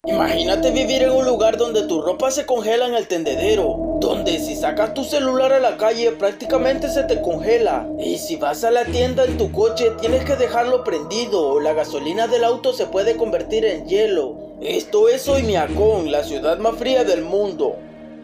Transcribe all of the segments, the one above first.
Imagínate vivir en un lugar donde tu ropa se congela en el tendedero, donde si sacas tu celular a la calle prácticamente se te congela, y si vas a la tienda en tu coche tienes que dejarlo prendido o la gasolina del auto se puede convertir en hielo. Esto es Oymyakon, la ciudad más fría del mundo.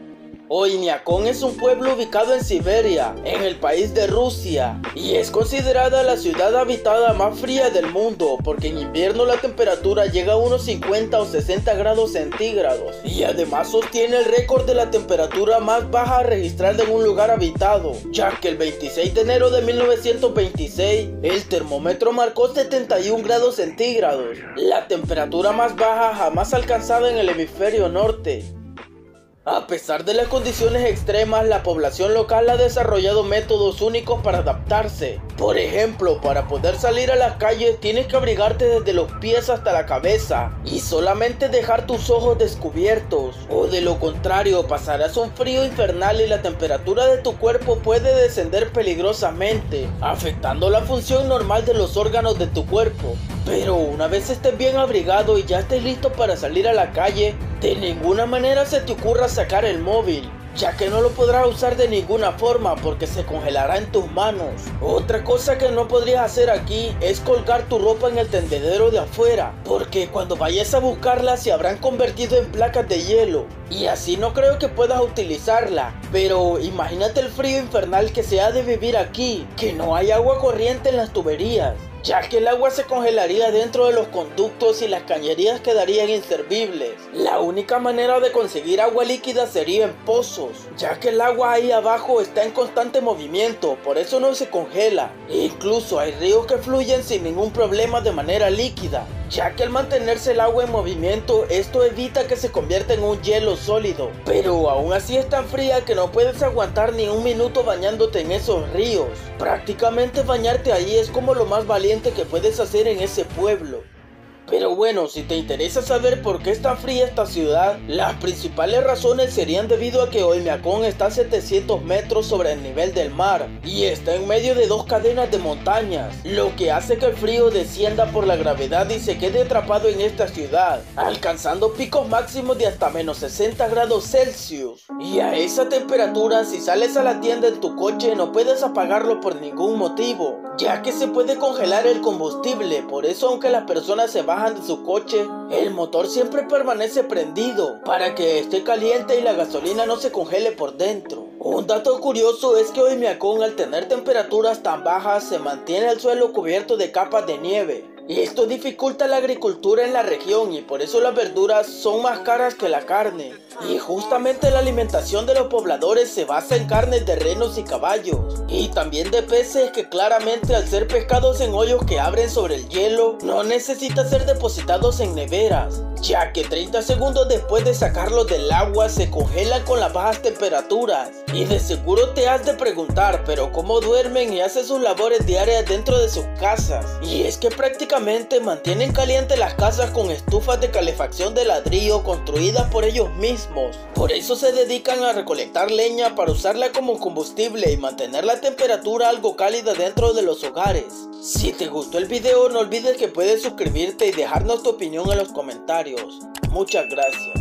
Oymyakon es un pueblo ubicado en Siberia, en el país de Rusia, y es considerada la ciudad habitada más fría del mundo, porque en invierno la temperatura llega a unos 50 o 60 grados centígrados, y además sostiene el récord de la temperatura más baja registrada en un lugar habitado, ya que el 26 de enero de 1926, el termómetro marcó 71 grados centígrados, la temperatura más baja jamás alcanzada en el hemisferio norte. A pesar de las condiciones extremas, la población local ha desarrollado métodos únicos para adaptarse. Por ejemplo, para poder salir a las calles tienes que abrigarte desde los pies hasta la cabeza y solamente dejar tus ojos descubiertos, o de lo contrario pasarás un frío infernal y la temperatura de tu cuerpo puede descender peligrosamente, afectando la función normal de los órganos de tu cuerpo. Pero una vez estés bien abrigado y ya estés listo para salir a la calle, de ninguna manera se te ocurra sacar el móvil, ya que no lo podrás usar de ninguna forma porque se congelará en tus manos. Otra cosa que no podrías hacer aquí es colgar tu ropa en el tendedero de afuera, porque cuando vayas a buscarla se habrán convertido en placas de hielo, y así no creo que puedas utilizarla. Pero imagínate el frío infernal que se ha de vivir aquí, que no hay agua corriente en las tuberías, ya que el agua se congelaría dentro de los conductos y las cañerías quedarían inservibles. La única manera de conseguir agua líquida sería en pozos, ya que el agua ahí abajo está en constante movimiento, por eso no se congela. E incluso hay ríos que fluyen sin ningún problema de manera líquida, ya que al mantenerse el agua en movimiento, esto evita que se convierta en un hielo sólido. Pero aún así es tan fría que no puedes aguantar ni un minuto bañándote en esos ríos. Prácticamente bañarte ahí es como lo más valiente que puedes hacer en ese pueblo. Pero bueno, si te interesa saber por qué está fría esta ciudad, las principales razones serían debido a que Oymyakon está a 700 metros sobre el nivel del mar y está en medio de dos cadenas de montañas, lo que hace que el frío descienda por la gravedad y se quede atrapado en esta ciudad, alcanzando picos máximos de hasta menos 60 grados Celsius. Y a esa temperatura, si sales a la tienda en tu coche no puedes apagarlo por ningún motivo, ya que se puede congelar el combustible. Por eso, aunque las personas se bajan de su coche, el motor siempre permanece prendido para que esté caliente y la gasolina no se congele por dentro. Un dato curioso es que Oymyakon, al tener temperaturas tan bajas, se mantiene el suelo cubierto de capas de nieve. Y esto dificulta la agricultura en la región y por eso las verduras son más caras que la carne. Y justamente la alimentación de los pobladores se basa en carnes de renos y caballos, y también de peces que claramente al ser pescados en hoyos que abren sobre el hielo, no necesitan ser depositados en neveras, ya que 30 segundos después de sacarlos del agua se congelan con las bajas temperaturas. Y de seguro te has de preguntar, pero ¿cómo duermen y hacen sus labores diarias dentro de sus casas? Y es que prácticamente mantienen calientes las casas con estufas de calefacción de ladrillo construidas por ellos mismos. Por eso se dedican a recolectar leña para usarla como combustible y mantener la temperatura algo cálida dentro de los hogares. Si te gustó el video, no olvides que puedes suscribirte y dejarnos tu opinión en los comentarios. Muchas gracias.